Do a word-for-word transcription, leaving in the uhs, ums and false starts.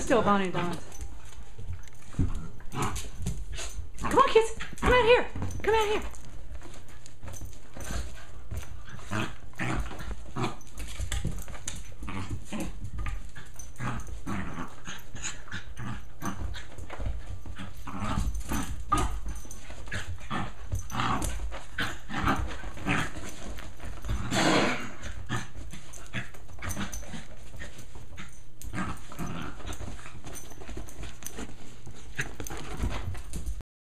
still Bonnie Don's. Come on, kids. Come out here. Come out here.